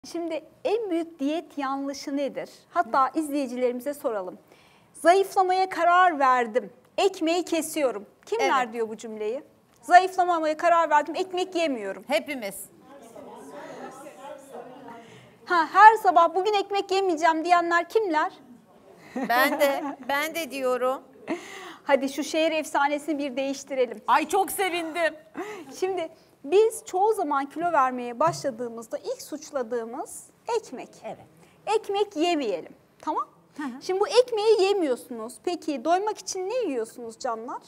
Şimdi en büyük diyet yanlışı nedir? Hatta izleyicilerimize soralım. Zayıflamaya karar verdim, ekmeği kesiyorum. Kimler diyor bu cümleyi? Zayıflamaya karar verdim, ekmek yemiyorum. Hepimiz. Her sabah bugün ekmek yemeyeceğim diyenler kimler? Ben de diyorum. Hadi şu şehir efsanesini bir değiştirelim. Ay çok sevindim. Şimdi biz çoğu zaman kilo vermeye başladığımızda ilk suçladığımız ekmek. Evet. Ekmek yemeyelim, tamam? Şimdi bu ekmeği yemiyorsunuz. Peki doymak için ne yiyorsunuz canlar?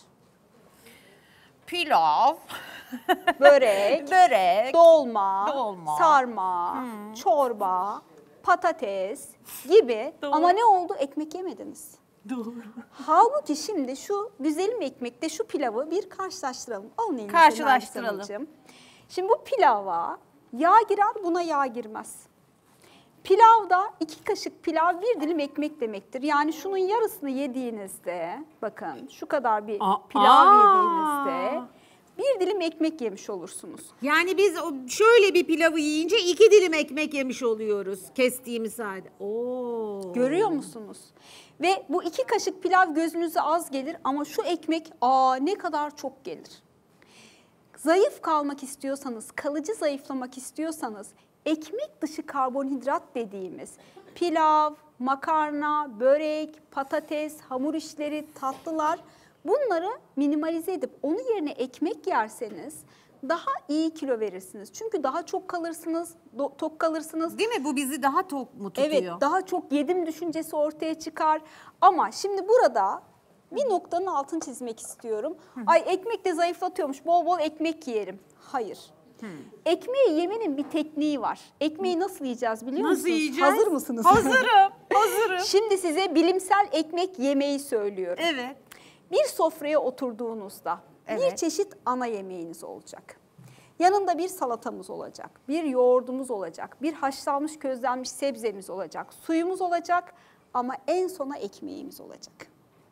Pilav, Börek, dolma, sarma, çorba, patates gibi. Doğru. Ama ne oldu? Ekmek yemediniz. Doğru. Halbuki şimdi şu güzelim ekmekte şu pilavı bir karşılaştıralım. Alın elinize Karşılaştıralım. Nergis Hanımcığım. Şimdi bu pilava yağ girer, buna yağ girmez. Pilavda 2 kaşık pilav 1 dilim ekmek demektir. Yani şunun yarısını yediğinizde, bakın şu kadar bir pilav yediğinizde 1 dilim ekmek yemiş olursunuz. Yani biz şöyle bir pilavı yiyince 2 dilim ekmek yemiş oluyoruz kestiğimiz halde. Oo. Görüyor musunuz? Ve bu 2 kaşık pilav gözünüze az gelir ama şu ekmek ne kadar çok gelir. Zayıf kalmak istiyorsanız, kalıcı zayıflamak istiyorsanız ekmek dışı karbonhidrat dediğimiz pilav, makarna, börek, patates, hamur işleri, tatlılar bunları minimalize edip onun yerine ekmek yerseniz daha iyi kilo verirsiniz. Çünkü daha çok kalırsınız, tok kalırsınız. Değil mi? Bu bizi daha tok mu tutuyor? Evet, daha çok yedim düşüncesi ortaya çıkar. Ama şimdi burada bir noktanın altını çizmek istiyorum. Ay ekmek de zayıflatıyormuş, bol bol ekmek yiyelim. Hayır. Ekmeği yemenin bir tekniği var. Ekmeği nasıl yiyeceğiz biliyor musunuz? Nasıl yiyeceğiz? Hazır mısınız? Hazırım. Şimdi size bilimsel ekmek yemeği söylüyorum. Evet. Bir sofraya oturduğunuzda bir çeşit ana yemeğiniz olacak. Yanında bir salatamız olacak, bir yoğurdumuz olacak, bir haşlanmış közlenmiş sebzemiz olacak, suyumuz olacak ama en sona ekmeğimiz olacak.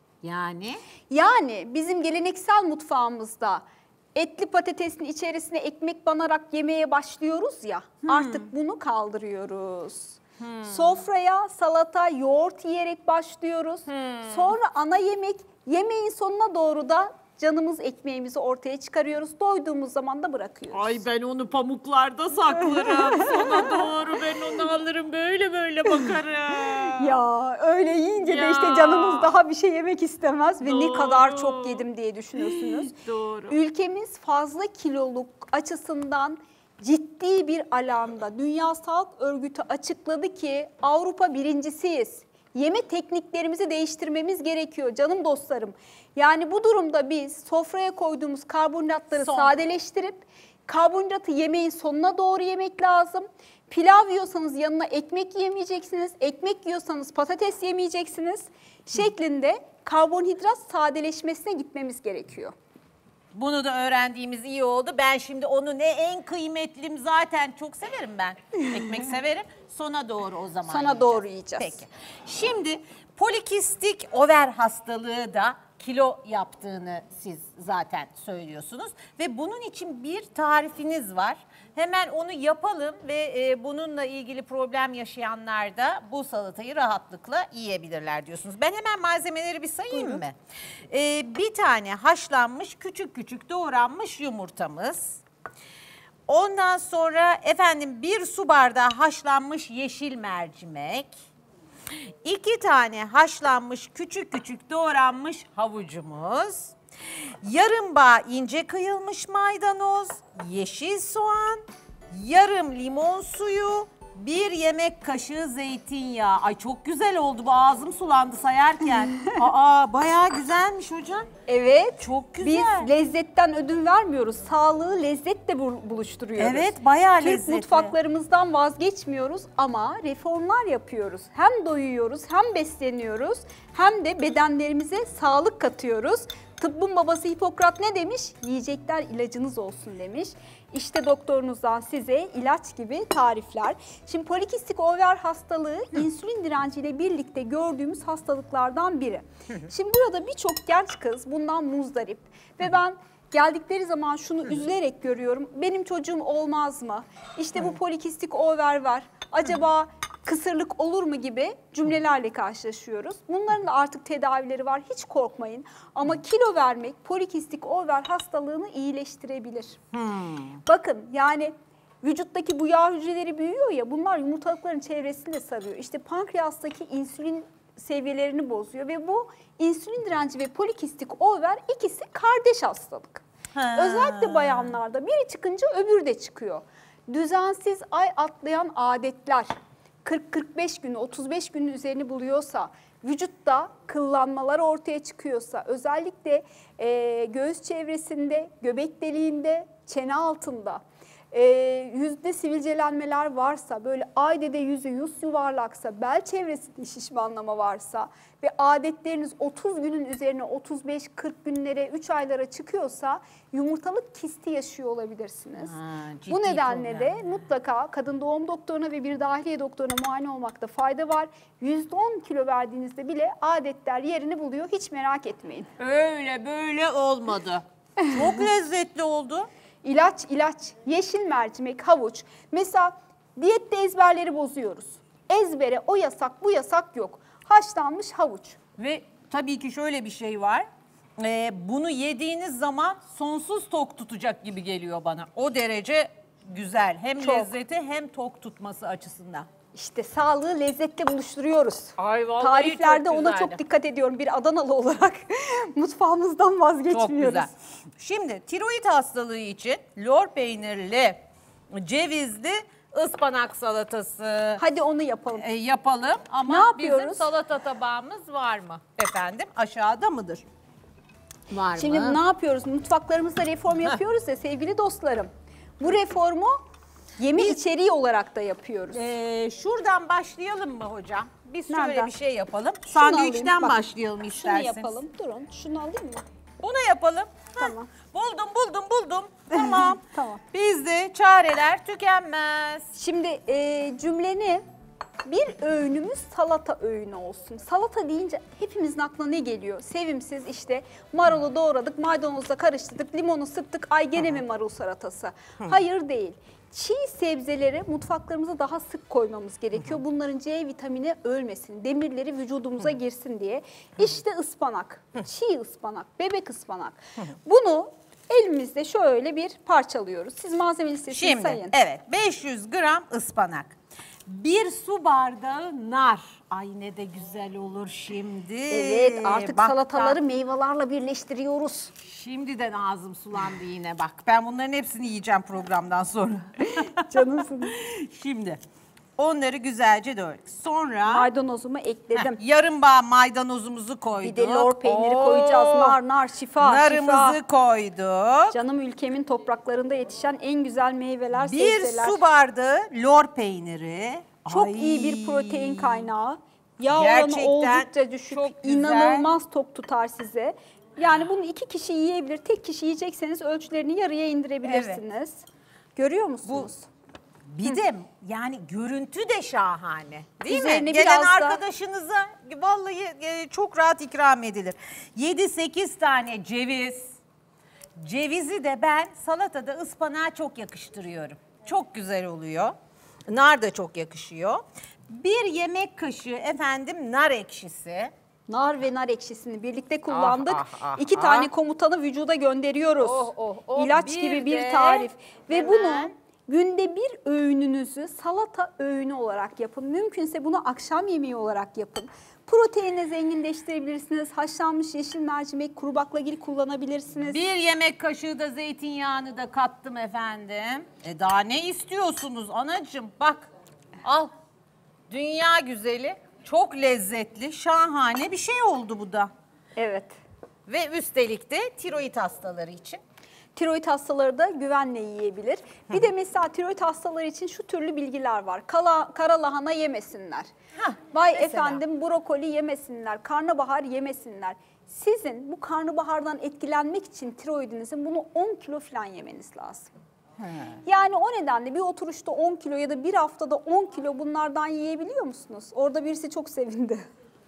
Yani bizim geleneksel mutfağımızda etli patatesin içerisine ekmek banarak yemeye başlıyoruz ya, artık bunu kaldırıyoruz. Sofraya salata, yoğurt yiyerek başlıyoruz. Sonra ana yemek, yemeğin sonuna doğru da canımız ekmeğimizi ortaya çıkarıyoruz. Doyduğumuz zaman da bırakıyoruz. Ay ben onu pamuklarda saklarım. Sona doğru ben onu alırım böyle bakarım. Ya öyle yiyince de işte canınız daha bir şey yemek istemez ve ne kadar çok yedim diye düşünürsünüz. Doğru. Ülkemiz fazla kiloluk açısından ciddi bir alanda Dünya Sağlık Örgütü açıkladı ki Avrupa birincisiyiz. Yeme tekniklerimizi değiştirmemiz gerekiyor canım dostlarım. Yani bu durumda biz sofraya koyduğumuz karbonhidratları sadeleştirip karbonhidratı yemeğin sonuna doğru yemek lazım. Pilav yiyorsanız yanına ekmek yemeyeceksiniz, ekmek yiyorsanız patates yemeyeceksiniz şeklinde karbonhidrat sadeleşmesine gitmemiz gerekiyor. Bunu da öğrendiğimiz iyi oldu. Ben şimdi onu en kıymetlim zaten çok severim ben. Ekmek severim. Sona doğru o zaman Sona doğru yiyeceğiz. Peki. Şimdi polikistik over hastalığı da kilo yaptığını siz zaten söylüyorsunuz. Ve bunun için bir tarifiniz var. Hemen onu yapalım ve bununla ilgili problem yaşayanlar da bu salatayı rahatlıkla yiyebilirler diyorsunuz. Ben hemen malzemeleri bir sayayım mı? Bir tane haşlanmış küçük doğranmış yumurtamız. Ondan sonra efendim 1 su bardağı haşlanmış yeşil mercimek. 2 tane haşlanmış küçük doğranmış havucumuz. Yarım bağ ince kıyılmış maydanoz, yeşil soğan, yarım limon suyu, 1 yemek kaşığı zeytinyağı. Ay çok güzel oldu, bu ağzım sulandı sayarken. Bayağı güzelmiş hocam. Evet. Çok güzel. Biz lezzetten ödün vermiyoruz. Sağlığı lezzetle buluşturuyoruz. Evet, bayağı lezzetli. Türk mutfaklarımızdan vazgeçmiyoruz ama reformlar yapıyoruz. Hem doyuyoruz, hem besleniyoruz, hem de bedenlerimize sağlık katıyoruz. Tıbbın babası Hipokrat ne demiş? Yiyecekler ilacınız olsun demiş. İşte doktorunuzdan size ilaç gibi tarifler. Şimdi polikistik over hastalığı insülin direnciyle birlikte gördüğümüz hastalıklardan biri. Şimdi burada birçok genç kız bundan muzdarip ve ben geldikleri zaman şunu üzülerek görüyorum. Benim çocuğum olmaz mı? İşte bu polikistik over var. Acaba kısırlık olur mu gibi cümlelerle karşılaşıyoruz. Bunların da artık tedavileri var. Hiç korkmayın. Ama kilo vermek polikistik over hastalığını iyileştirebilir. Bakın yani vücuttaki bu yağ hücreleri büyüyor ya, bunlar yumurtalıkların çevresini de sarıyor. İşte pankreastaki insülin seviyelerini bozuyor ve bu insülin direnci ve polikistik over ikisi kardeş hastalık. Özellikle bayanlarda biri çıkınca öbürü de çıkıyor. Düzensiz ay atlayan adetler 40-45 gün, 35 günün üzerini buluyorsa, vücutta kıllanmalar ortaya çıkıyorsa, özellikle göğüs çevresinde, göbek deliğinde, çene altında, yüzde sivilcelenmeler varsa, böyle aydede yüzü yuvarlaksa, bel çevresinde şişmanlama varsa ve adetleriniz 30 günün üzerine 35-40 günlere, 3 aylara çıkıyorsa yumurtalık kisti yaşıyor olabilirsiniz. Bu nedenle de mutlaka kadın doğum doktoruna ve bir dahiliye doktoruna muayene olmakta fayda var. %10 kilo verdiğinizde bile adetler yerini buluyor. Hiç merak etmeyin. Öyle böyle olmadı. Çok lezzetli oldu. İlaç, yeşil mercimek, havuç. Mesela diyette ezberleri bozuyoruz. Ezbere o yasak, bu yasak yok. Haşlanmış havuç. Ve tabii ki şöyle bir şey var. Bunu yediğiniz zaman sonsuz tok tutacak gibi geliyor bana. O derece güzel. Hem Çok. lezzeti hem tok tutması açısından. İşte sağlığı lezzetle buluşturuyoruz. Ay vallahi Tariflerde çok ona güzeldi. çok dikkat ediyorum. Bir Adanalı olarak mutfağımızdan Çok vazgeçmiyoruz. güzel. Şimdi tiroid hastalığı için lor peynirli, cevizli ıspanak salatası Hadi onu yapalım. yapalım. Ama Ne yapıyoruz? bizim salata tabağımız var mı? Efendim aşağıda mıdır? Var Şimdi mı? ne yapıyoruz? Mutfaklarımızda reform yapıyoruz ya sevgili dostlarım. Bu reformu yeme içeriği olarak da yapıyoruz. Şuradan başlayalım mı hocam? Biz şöyle Nereden? bir şey yapalım. Şunu Sandviçten alayım, bak. başlayalım Şunu isterseniz. yapalım. Durun. Şunu alayım mı? Bunu yapalım. Tamam. Buldum. Tamam. Tamam. Bizde çareler tükenmez. Şimdi cümleni bir öğünümüz salata öğünü olsun. Salata deyince hepimizin aklına ne geliyor? Sevimsiz işte marulu doğradık, maydanozla karıştırdık, limonu sıktık. Ay gene mi marul salatası? Hayır değil. Çiğ sebzeleri mutfaklarımıza daha sık koymamız gerekiyor. Bunların C vitamini ölmesin, demirleri vücudumuza girsin diye. İşte ıspanak, çiğ ıspanak, bebek ıspanak. Bunu elimizde şöyle bir parçalıyoruz. Siz malzeme listesini Şimdi sayın. evet 500 gram ıspanak. 1 su bardağı nar. Ay ne de güzel olur şimdi. Evet, artık Bak, salataları meyvelerle birleştiriyoruz. şimdiden ağzım sulandı yine bak. Ben bunların hepsini yiyeceğim programdan sonra. Canımsın. Şimdi onları güzelce dövdük. Sonra Maydanozumu ekledim. yarım bağ maydanozumuzu koyduk. Bir de lor peyniri Oo, koyacağız. Nar, şifa, narımızı şifa. koyduk. Canım ülkemin topraklarında yetişen en güzel meyveler, Bir sebzeler. su bardağı lor peyniri. Çok Ay, iyi bir protein kaynağı. Yağ oranı gerçekten oldukça düşük. çok güzel. İnanılmaz tok tutar size. Yani bunu 2 kişi yiyebilir. Tek kişi yiyecekseniz ölçülerini yarıya indirebilirsiniz. Görüyor musunuz? Bir de yani görüntü de şahane. Değil Üzerine mi? Gelen biraz da- arkadaşınıza vallahi çok rahat ikram edilir. 7-8 tane ceviz. Cevizi de ben salatada ıspanağa çok yakıştırıyorum. Çok güzel oluyor. Nar da çok yakışıyor. 1 yemek kaşığı efendim nar ekşisi. Nar ve nar ekşisini birlikte kullandık. ah, 2 ah. tane komutanı vücuda gönderiyoruz. Oh. İlaç Bir gibi bir de tarif. Ve hemen- bunu günde bir öğününüzü salata öğünü olarak yapın. Mümkünse bunu akşam yemeği olarak yapın. Proteinle zenginleştirebilirsiniz. Haşlanmış yeşil mercimek, kuru baklagil kullanabilirsiniz. 1 yemek kaşığı da zeytinyağını da kattım efendim. Daha ne istiyorsunuz anacığım? Bak al. Dünya güzeli, çok lezzetli, şahane bir şey oldu bu da. Evet. Ve üstelik de tiroid hastaları için. Tiroid hastaları da güvenle yiyebilir. Bir de mesela tiroid hastaları için şu türlü bilgiler var. Kara lahana yemesinler. Vay mesela. efendim brokoli yemesinler, karnabahar yemesinler. Sizin bu karnabahardan etkilenmek için tiroidinizin bunu 10 kilo falan yemeniz lazım. Yani o nedenle bir oturuşta 10 kilo ya da bir haftada 10 kilo bunlardan yiyebiliyor musunuz? Orada birisi çok sevindi.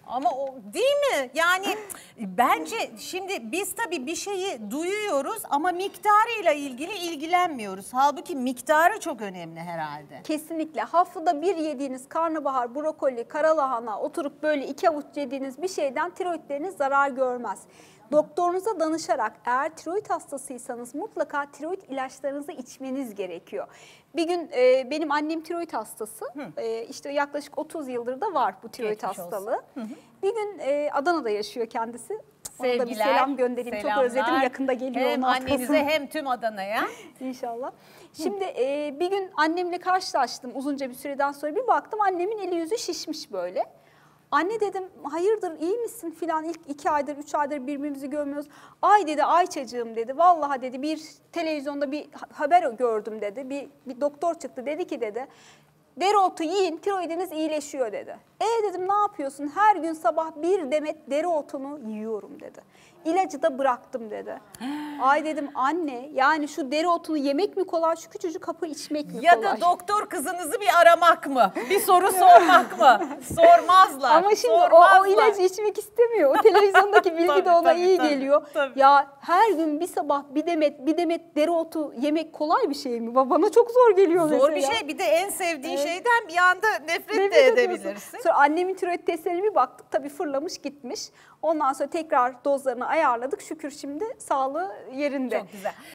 Ama o değil mi? Yani bence şimdi biz tabii bir şeyi duyuyoruz ama miktarıyla ilgili ilgilenmiyoruz. Halbuki miktarı çok önemli herhalde. Kesinlikle. Haftada bir yediğiniz karnabahar, brokoli, karalahana, oturup böyle 2 avuç yediğiniz bir şeyden tiroidleriniz zarar görmez. Doktorunuza danışarak, eğer tiroid hastasıysanız mutlaka tiroid ilaçlarınızı içmeniz gerekiyor. Bir gün benim annem tiroid hastası. İşte yaklaşık 30 yıldır da var bu tiroid Geçmiş hastalığı. Bir gün Adana'da yaşıyor kendisi. Ona da bir Sevgiler, selam göndereyim. Çok özledim. selamlar. Yakında geliyor. Hem onun annenize hastası. hem tüm Adana'ya. İnşallah. Şimdi bir gün annemle karşılaştım uzunca bir süreden sonra. Bir baktım annemin eli yüzü şişmiş böyle. Anne dedim hayırdır iyi misin filan, ilk 2 aydır 3 aydır birbirimizi görmüyoruz. Ay dedi Ayçacığım dedi, vallahi dedi bir televizyonda bir haber gördüm dedi. Bir doktor çıktı dedi ki dedi dereotu yiyin tiroidiniz iyileşiyor dedi. Dedim ne yapıyorsun? Her gün sabah bir demet dereotunu yiyorum dedi. İlacı da bıraktım dedi. Ay dedim anne yani şu dereotunu yemek mi kolay, şu küçücük hapı içmek mi Ya kolay? da doktor kızınızı bir aramak mı? Bir soru sormak mı? Sormazlar. Ama şimdi o sormazlar. ilacı içmek istemiyor. O televizyondaki bilgi Tabii, de ona tabii, iyi tabii, geliyor. tabii. Ya her gün bir sabah bir demet dereotu yemek kolay bir şey mi? Bana çok zor geliyor Zor mesela. bir şey. Bir de en sevdiğin şeyden bir anda nefret de Nefret ediyorsun. edebilirsin. Sonra annemin tiroid testlerine bir baktık. Tabii fırlamış gitmiş. Ondan sonra tekrar dozlarını ayarladık. Şükür şimdi sağlığı yerinde. Çok güzel.